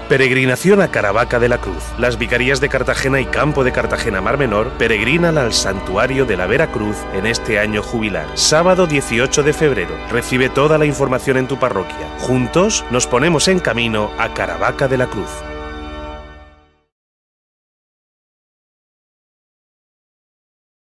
Peregrinación a Caravaca de la Cruz. Las vicarías de Cartagena y Campo de Cartagena Mar Menor peregrinan al Santuario de la Veracruz en este año jubilar. Sábado 18 de febrero. Recibe toda la información en tu parroquia. Juntos nos ponemos en camino a Caravaca de la Cruz.